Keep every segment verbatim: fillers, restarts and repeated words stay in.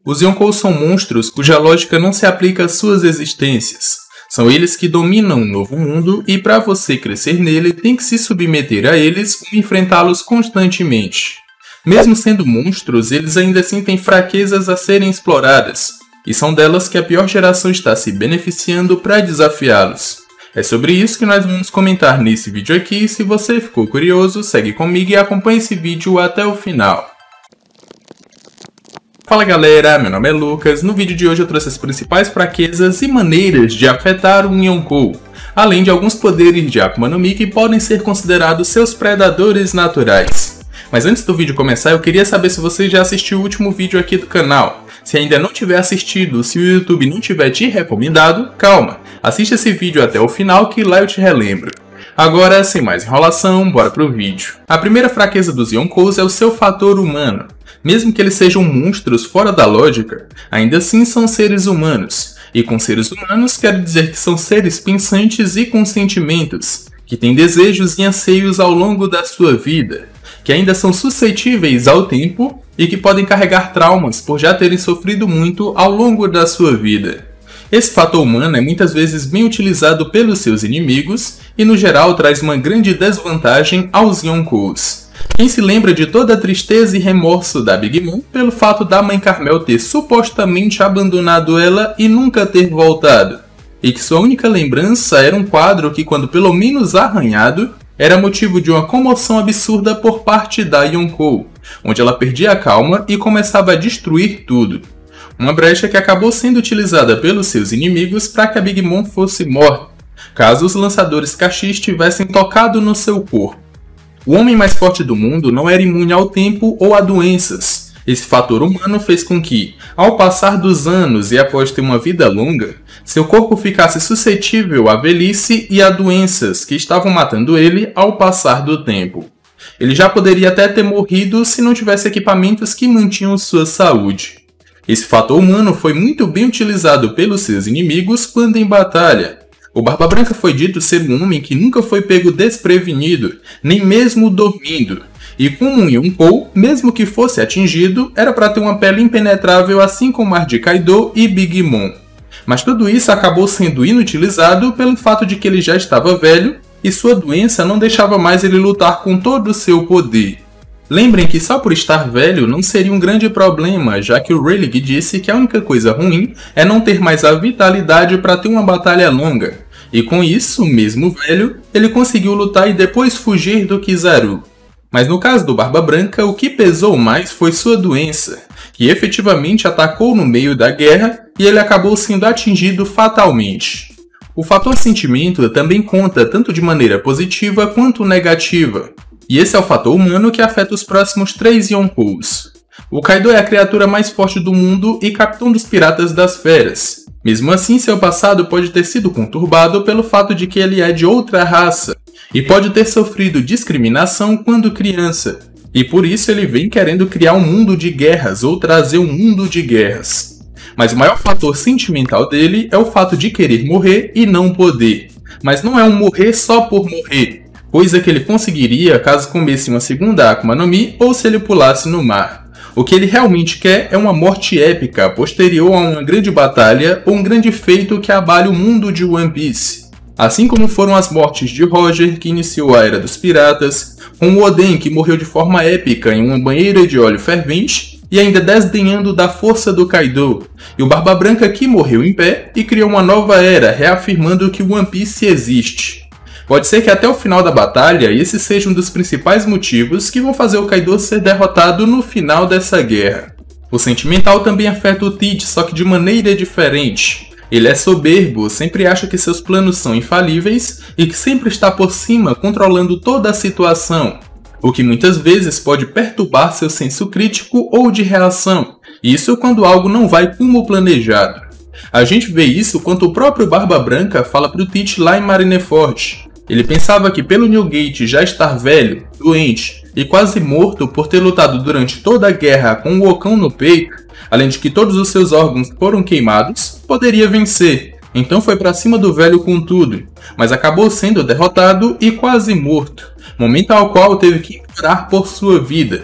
Os Yonkous são monstros cuja lógica não se aplica às suas existências. São eles que dominam um novo mundo e para você crescer nele tem que se submeter a eles ou enfrentá-los constantemente. Mesmo sendo monstros, eles ainda assim têm fraquezas a serem exploradas, e são delas que a pior geração está se beneficiando para desafiá-los. É sobre isso que nós vamos comentar nesse vídeo aqui. Se você ficou curioso, segue comigo e acompanhe esse vídeo até o final. Fala galera, meu nome é Lucas. No vídeo de hoje eu trouxe as principais fraquezas e maneiras de afetar um Yonkou, além de alguns poderes de Akuma no Mi que podem ser considerados seus predadores naturais. Mas antes do vídeo começar, eu queria saber se você já assistiu o último vídeo aqui do canal. Se ainda não tiver assistido, se o YouTube não tiver te recomendado, calma, assiste esse vídeo até o final que lá eu te relembro. Agora, sem mais enrolação, bora pro vídeo. A primeira fraqueza dos Yonkous é o seu fator humano. Mesmo que eles sejam monstros fora da lógica, ainda assim são seres humanos. E com seres humanos quero dizer que são seres pensantes e com sentimentos, que têm desejos e anseios ao longo da sua vida, que ainda são suscetíveis ao tempo e que podem carregar traumas por já terem sofrido muito ao longo da sua vida. Esse fator humano é muitas vezes bem utilizado pelos seus inimigos e no geral traz uma grande desvantagem aos Yonkous. Quem se lembra de toda a tristeza e remorso da Big Mom pelo fato da mãe Carmel ter supostamente abandonado ela e nunca ter voltado, e que sua única lembrança era um quadro que, quando pelo menos arranhado, era motivo de uma comoção absurda por parte da Yonkou, onde ela perdia a calma e começava a destruir tudo. Uma brecha que acabou sendo utilizada pelos seus inimigos para que a Big Mom fosse morta, caso os lançadores Kashi tivessem tocado no seu corpo. O homem mais forte do mundo não era imune ao tempo ou a doenças. Esse fator humano fez com que, ao passar dos anos e após ter uma vida longa, seu corpo ficasse suscetível à velhice e a doenças que estavam matando ele ao passar do tempo. Ele já poderia até ter morrido se não tivesse equipamentos que mantinham sua saúde. Esse fator humano foi muito bem utilizado pelos seus inimigos quando em batalha. O Barba Branca foi dito ser um homem que nunca foi pego desprevenido, nem mesmo dormindo. E como um Yonkou, mesmo que fosse atingido, era para ter uma pele impenetrável assim como a de Kaido e Big Mom. Mas tudo isso acabou sendo inutilizado pelo fato de que ele já estava velho e sua doença não deixava mais ele lutar com todo o seu poder. Lembrem que só por estar velho não seria um grande problema, já que o Rayleigh disse que a única coisa ruim é não ter mais a vitalidade para ter uma batalha longa. E com isso, mesmo velho, ele conseguiu lutar e depois fugir do Kizaru. Mas no caso do Barba Branca, o que pesou mais foi sua doença, que efetivamente atacou no meio da guerra e ele acabou sendo atingido fatalmente. O fator sentimento também conta tanto de maneira positiva quanto negativa. E esse é o fator humano que afeta os próximos três Yonkous. O Kaido é a criatura mais forte do mundo e capitão dos Piratas das Feras. Mesmo assim, seu passado pode ter sido conturbado pelo fato de que ele é de outra raça e pode ter sofrido discriminação quando criança. E por isso ele vem querendo criar um mundo de guerras ou trazer um mundo de guerras. Mas o maior fator sentimental dele é o fato de querer morrer e não poder. Mas não é um morrer só por morrer, coisa que ele conseguiria caso comesse uma segunda Akuma no Mi ou se ele pulasse no mar. O que ele realmente quer é uma morte épica posterior a uma grande batalha ou um grande feito que abale o mundo de One Piece. Assim como foram as mortes de Roger, que iniciou a Era dos Piratas, com o Oden, que morreu de forma épica em uma banheira de óleo fervente, e ainda desdenhando da força do Kaido, e o Barba Branca que morreu em pé e criou uma nova era, reafirmando que o One Piece existe. Pode ser que até o final da batalha esse seja um dos principais motivos que vão fazer o Kaido ser derrotado no final dessa guerra. O sentimental também afeta o Tite, só que de maneira diferente. Ele é soberbo, sempre acha que seus planos são infalíveis e que sempre está por cima controlando toda a situação, o que muitas vezes pode perturbar seu senso crítico ou de reação, isso quando algo não vai como planejado. A gente vê isso quando o próprio Barba Branca fala pro Tite lá em Marineford. Ele pensava que pelo Newgate já estar velho, doente e quase morto por ter lutado durante toda a guerra com o ocão no peito, além de que todos os seus órgãos foram queimados, poderia vencer. Então foi pra cima do velho com tudo, mas acabou sendo derrotado e quase morto, momento ao qual teve que implorar por sua vida.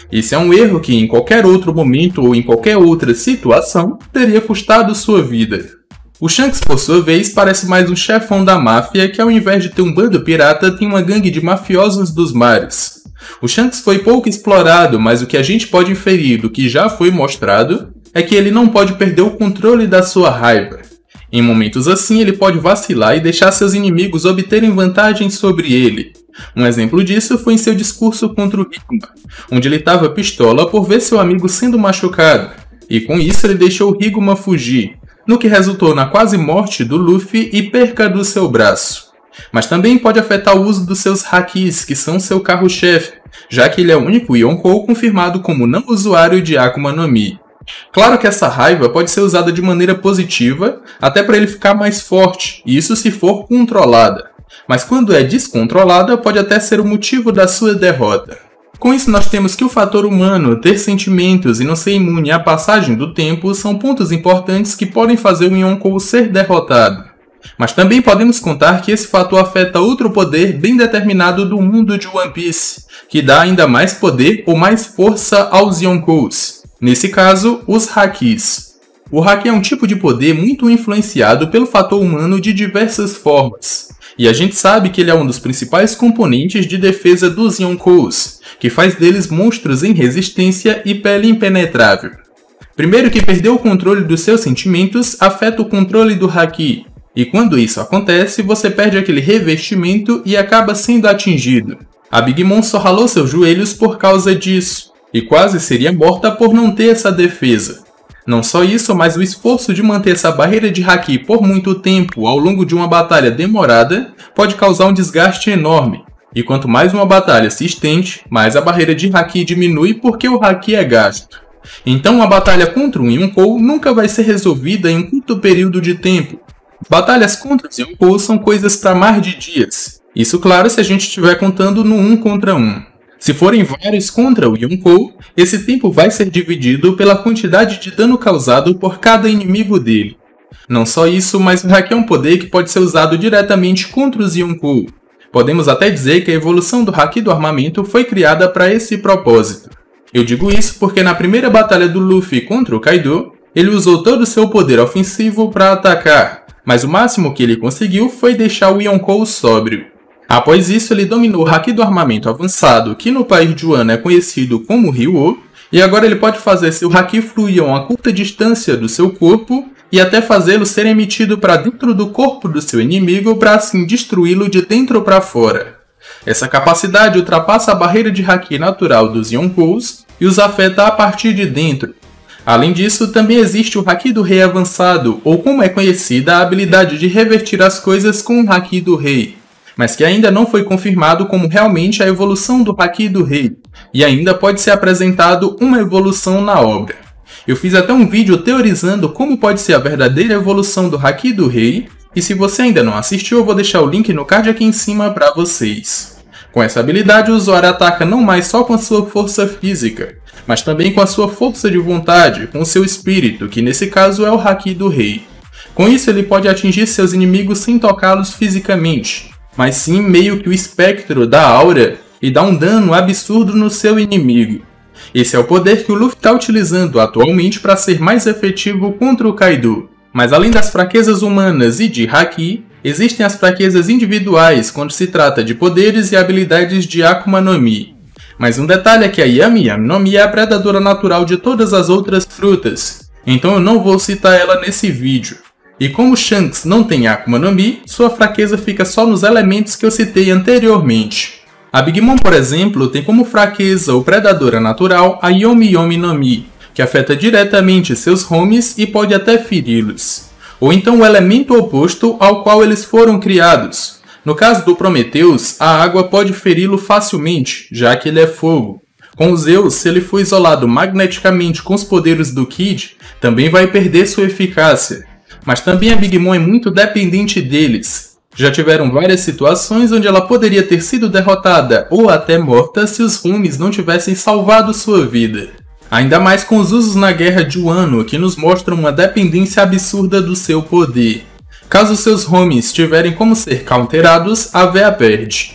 Esse é um erro que em qualquer outro momento ou em qualquer outra situação teria custado sua vida. O Shanks, por sua vez, parece mais um chefão da máfia que, ao invés de ter um bando pirata, tem uma gangue de mafiosos dos mares. O Shanks foi pouco explorado, mas o que a gente pode inferir do que já foi mostrado é que ele não pode perder o controle da sua raiva. Em momentos assim, ele pode vacilar e deixar seus inimigos obterem vantagem sobre ele. Um exemplo disso foi em seu discurso contra o Higuma, onde ele estava pistola por ver seu amigo sendo machucado, e com isso ele deixou o Higuma fugir, no que resultou na quase morte do Luffy e perca do seu braço. Mas também pode afetar o uso dos seus hakis, que são seu carro-chefe, já que ele é o único Yonkou confirmado como não usuário de Akuma no Mi. Claro que essa raiva pode ser usada de maneira positiva, até para ele ficar mais forte, e isso se for controlada. Mas quando é descontrolada, pode até ser o motivo da sua derrota. Com isso, nós temos que o fator humano, ter sentimentos e não ser imune à passagem do tempo são pontos importantes que podem fazer o Yonkou ser derrotado. Mas também podemos contar que esse fator afeta outro poder bem determinado do mundo de One Piece, que dá ainda mais poder ou mais força aos Yonkous. Nesse caso, os Hakis. O Haki é um tipo de poder muito influenciado pelo fator humano de diversas formas. E a gente sabe que ele é um dos principais componentes de defesa dos Yonkous, que faz deles monstros em resistência e pele impenetrável. Primeiro que perder o controle dos seus sentimentos afeta o controle do Haki, e quando isso acontece, você perde aquele revestimento e acaba sendo atingido. A Big Mom só ralou seus joelhos por causa disso, e quase seria morta por não ter essa defesa. Não só isso, mas o esforço de manter essa barreira de Haki por muito tempo ao longo de uma batalha demorada pode causar um desgaste enorme. E quanto mais uma batalha se estende, mais a barreira de Haki diminui porque o Haki é gasto. Então uma batalha contra um Yonkou nunca vai ser resolvida em um curto período de tempo. Batalhas contra os Yonkou são coisas para mais de dias. Isso claro se a gente estiver contando no um contra um. Se forem vários contra o Yonkou, esse tempo vai ser dividido pela quantidade de dano causado por cada inimigo dele. Não só isso, mas o Haki é um poder que pode ser usado diretamente contra os Yonkou. Podemos até dizer que a evolução do Haki do armamento foi criada para esse propósito. Eu digo isso porque na primeira batalha do Luffy contra o Kaido, ele usou todo o seu poder ofensivo para atacar, mas o máximo que ele conseguiu foi deixar o Yonkou sóbrio. Após isso, ele dominou o Haki do armamento avançado, que no país de Wano é conhecido como Ryo, e agora ele pode fazer seu Haki fluir a uma curta distância do seu corpo e até fazê-lo ser emitido para dentro do corpo do seu inimigo para assim destruí-lo de dentro para fora. Essa capacidade ultrapassa a barreira de Haki natural dos Yonkous e os afeta a partir de dentro. Além disso, também existe o Haki do Rei avançado, ou como é conhecida a habilidade de revertir as coisas com o Haki do Rei, mas que ainda não foi confirmado como realmente a evolução do Haki do Rei, e ainda pode ser apresentado uma evolução na obra. Eu fiz até um vídeo teorizando como pode ser a verdadeira evolução do Haki do Rei, e se você ainda não assistiu, eu vou deixar o link no card aqui em cima para vocês. Com essa habilidade, o usuário ataca não mais só com a sua força física, mas também com a sua força de vontade, com o seu espírito, que nesse caso é o Haki do Rei. Com isso, ele pode atingir seus inimigos sem tocá-los fisicamente, mas sim meio que o espectro da aura e dá um dano absurdo no seu inimigo. Esse é o poder que o Luffy está utilizando atualmente para ser mais efetivo contra o Kaido. Mas além das fraquezas humanas e de Haki, existem as fraquezas individuais quando se trata de poderes e habilidades de Akuma no Mi. Mas um detalhe é que a Yami Yami no Mi é a predadora natural de todas as outras frutas, então eu não vou citar ela nesse vídeo. E como Shanks não tem Akuma no Mi, sua fraqueza fica só nos elementos que eu citei anteriormente. A Big Mom, por exemplo, tem como fraqueza ou predadora natural a Yomi Yomi no Mi, que afeta diretamente seus homies e pode até feri-los. Ou então o elemento oposto ao qual eles foram criados. No caso do Prometheus, a água pode feri-lo facilmente, já que ele é fogo. Com o Zeus, se ele for isolado magneticamente com os poderes do Kid, também vai perder sua eficácia. Mas também a Big Mom é muito dependente deles. Já tiveram várias situações onde ela poderia ter sido derrotada ou até morta se os homies não tivessem salvado sua vida. Ainda mais com os usos na guerra de Wano, que nos mostram uma dependência absurda do seu poder. Caso seus homies tiverem como ser counterados, a Véia perde.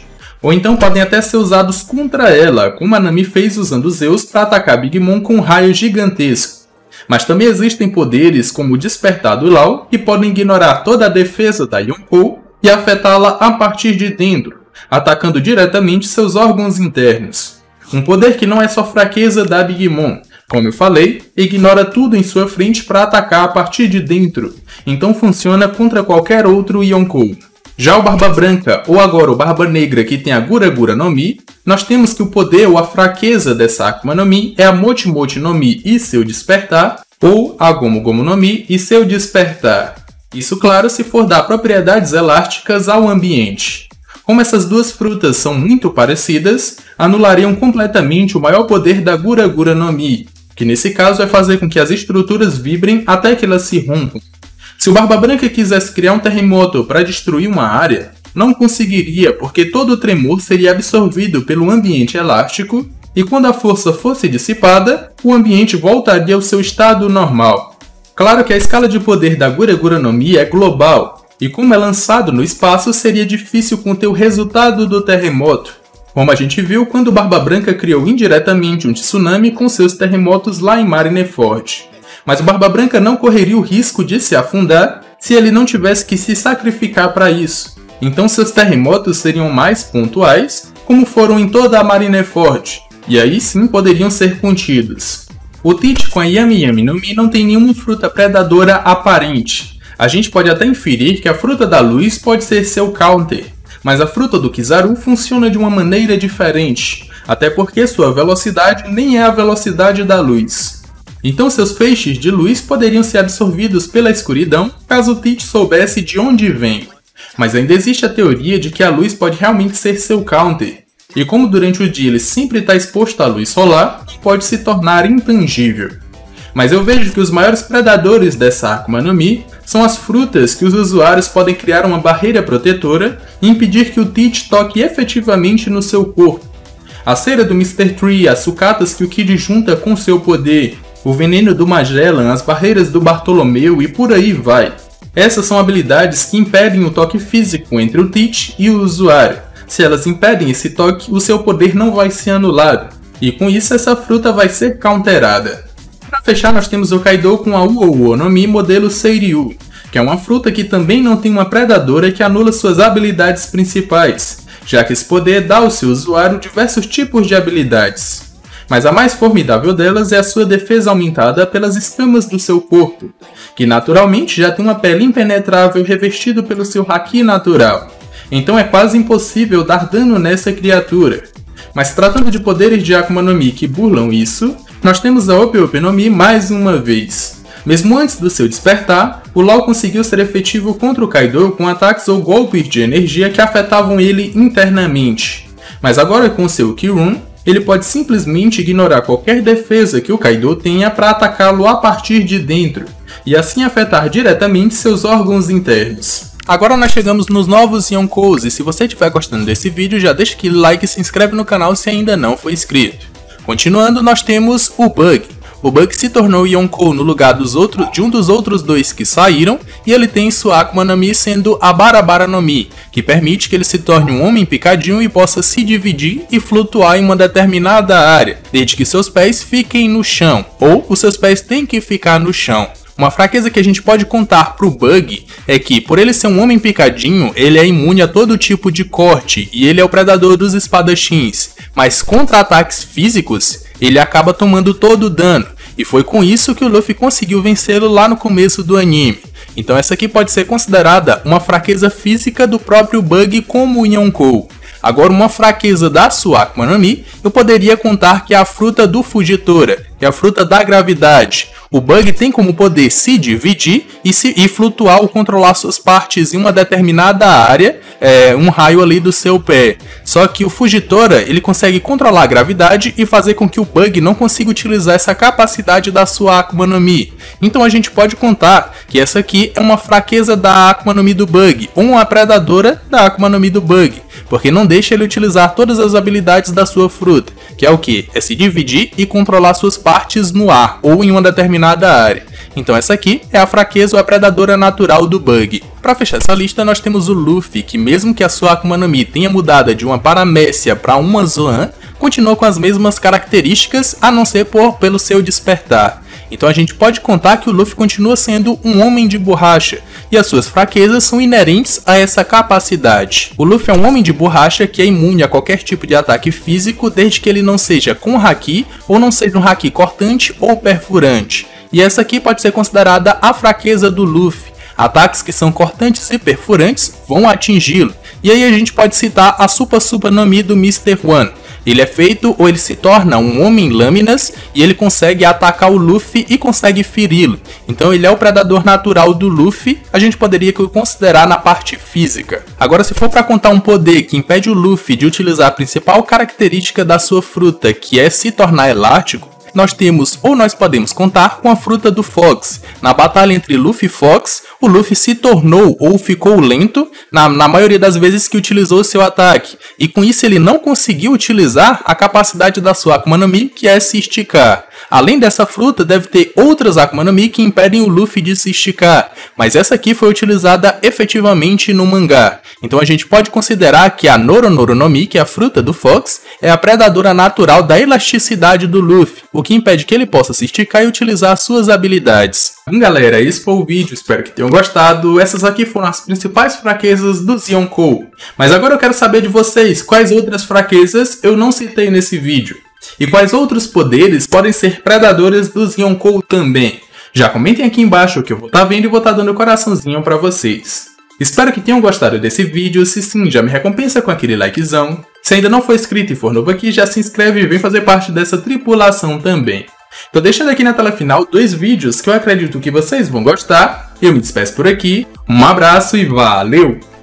Ou então podem até ser usados contra ela, como a Nami fez usando Zeus para atacar Big Mom com um raio gigantesco. Mas também existem poderes como o Despertar do Law, que podem ignorar toda a defesa da Yonkou e afetá-la a partir de dentro, atacando diretamente seus órgãos internos. Um poder que não é só fraqueza da Big Mom. Como eu falei, ignora tudo em sua frente para atacar a partir de dentro, então funciona contra qualquer outro Yonkou. Já o Barba Branca, ou agora o Barba Negra, que tem a Gura Gura no Mi, nós temos que o poder ou a fraqueza dessa Akuma no Mi é a Mochi Mochi no Mi e seu Despertar, ou a Gomu Gomu no Mi e seu Despertar. Isso, claro, se for dar propriedades elásticas ao ambiente. Como essas duas frutas são muito parecidas, anulariam completamente o maior poder da Gura Gura no Mi, que nesse caso é fazer com que as estruturas vibrem até que elas se rompam. Se o Barba Branca quisesse criar um terremoto para destruir uma área, não conseguiria porque todo o tremor seria absorvido pelo ambiente elástico e quando a força fosse dissipada, o ambiente voltaria ao seu estado normal. Claro que a escala de poder da Gura Gura no Mi é global, e como é lançado no espaço, seria difícil conter o resultado do terremoto, como a gente viu quando o Barba Branca criou indiretamente um tsunami com seus terremotos lá em Marineford. Mas o Barba Branca não correria o risco de se afundar se ele não tivesse que se sacrificar para isso. Então seus terremotos seriam mais pontuais, como foram em toda a Marineford, e aí sim poderiam ser contidos. O Teach com a Yami Yami no Mi não tem nenhuma fruta predadora aparente. A gente pode até inferir que a fruta da luz pode ser seu counter, mas a fruta do Kizaru funciona de uma maneira diferente, até porque sua velocidade nem é a velocidade da luz. Então seus feixes de luz poderiam ser absorvidos pela escuridão caso o Teach soubesse de onde vem. Mas ainda existe a teoria de que a luz pode realmente ser seu counter, e como durante o dia ele sempre está exposto à luz solar, pode se tornar intangível. Mas eu vejo que os maiores predadores dessa Akuma no Mi são as frutas que os usuários podem criar uma barreira protetora e impedir que o Teach toque efetivamente no seu corpo. A cera do mister Tree, as sucatas que o Kid junta com seu poder, o veneno do Magellan, as barreiras do Bartolomeu e por aí vai. Essas são habilidades que impedem o toque físico entre o Teach e o usuário. Se elas impedem esse toque, o seu poder não vai ser anulado, e com isso essa fruta vai ser counterada. Para fechar, nós temos o Kaido com a Uou no Mi modelo Seiryu, que é uma fruta que também não tem uma predadora que anula suas habilidades principais, já que esse poder dá ao seu usuário diversos tipos de habilidades. Mas a mais formidável delas é a sua defesa aumentada pelas escamas do seu corpo, que naturalmente já tem uma pele impenetrável revestido pelo seu haki natural. Então é quase impossível dar dano nessa criatura. Mas tratando de poderes de Akuma no Mi que burlam isso, nós temos a Ope Ope no Mi mais uma vez. Mesmo antes do seu despertar, o Law conseguiu ser efetivo contra o Kaido com ataques ou golpes de energia que afetavam ele internamente. Mas agora com seu Kirun, ele pode simplesmente ignorar qualquer defesa que o Kaido tenha para atacá-lo a partir de dentro, e assim afetar diretamente seus órgãos internos. Agora nós chegamos nos novos Yonkous, e se você estiver gostando desse vídeo, já deixa aquele like e se inscreve no canal se ainda não for inscrito. Continuando, nós temos o Bug. O Bug se tornou Yonkou no lugar dos outros, de um dos outros dois que saíram, e ele tem sua Akuma no Mi sendo a Barabara no Mi, que permite que ele se torne um homem picadinho e possa se dividir e flutuar em uma determinada área, desde que seus pés fiquem no chão, ou os seus pés têm que ficar no chão. Uma fraqueza que a gente pode contar pro Bug é que, por ele ser um homem picadinho, ele é imune a todo tipo de corte, e ele é o predador dos espadachins, mas contra ataques físicos, ele acaba tomando todo o dano, e foi com isso que o Luffy conseguiu vencê-lo lá no começo do anime. Então essa aqui pode ser considerada uma fraqueza física do próprio Bug como Yonkou. Agora, uma fraqueza da sua Akuma no Mi, eu poderia contar que é a fruta do Fujitora, que é a fruta da gravidade. O Bug tem como poder se dividir e, se, e flutuar ou controlar suas partes em uma determinada área, é, um raio ali do seu pé. Só que o Fujitora, ele consegue controlar a gravidade e fazer com que o Bug não consiga utilizar essa capacidade da sua Akuma no Mi. Então a gente pode contar que essa aqui é uma fraqueza da Akuma no Mi do Bug, ou uma predadora da Akuma no Mi do Bug, porque não deixa ele utilizar todas as habilidades da sua fruta. que é o que? É se dividir e controlar suas partes no ar ou em uma determinada área. Então essa aqui é a fraqueza ou a predadora natural do Bug. Para fechar essa lista, nós temos o Luffy, que mesmo que a sua Akuma no Mi tenha mudado de uma Paramécia para uma Zoan, continua com as mesmas características, a não ser por pelo seu despertar. Então a gente pode contar que o Luffy continua sendo um homem de borracha, e as suas fraquezas são inerentes a essa capacidade. O Luffy é um homem de borracha que é imune a qualquer tipo de ataque físico, desde que ele não seja com haki, ou não seja um haki cortante ou perfurante. E essa aqui pode ser considerada a fraqueza do Luffy. Ataques que são cortantes e perfurantes vão atingi-lo. E aí a gente pode citar a Super Super no Mi do mister One. Ele é feito ou ele se torna um homem lâminas e ele consegue atacar o Luffy e consegue feri-lo. Então ele é o predador natural do Luffy, a gente poderia considerar na parte física. Agora, se for para contar um poder que impede o Luffy de utilizar a principal característica da sua fruta, que é se tornar elástico, nós temos ou nós podemos contar com a fruta do Fox. Na batalha entre Luffy e Fox, o Luffy se tornou ou ficou lento na, na maioria das vezes que utilizou seu ataque, e com isso ele não conseguiu utilizar a capacidade da sua Akuma no Mi, que é se esticar. Além dessa fruta, deve ter outras Akuma no Mi que impedem o Luffy de se esticar, mas essa aqui foi utilizada efetivamente no mangá. Então a gente pode considerar que a Noronoro no Mi, que é a fruta do Fox, é a predadora natural da elasticidade do Luffy, o que impede que ele possa se esticar e utilizar suas habilidades. Bom, galera, esse foi o vídeo, espero que tenham gostado. Essas aqui foram as principais fraquezas do Yonkou. Mas agora eu quero saber de vocês, quais outras fraquezas eu não citei nesse vídeo? E quais outros poderes podem ser predadores dos Yonkou também? Já comentem aqui embaixo que eu vou estar vendo e vou estar dando coraçãozinho para vocês. Espero que tenham gostado desse vídeo. Se sim, já me recompensa com aquele likezão. Se ainda não for inscrito e for novo aqui, já se inscreve e vem fazer parte dessa tripulação também. Tô deixando aqui na tela final dois vídeos que eu acredito que vocês vão gostar. Eu me despeço por aqui, um abraço e valeu!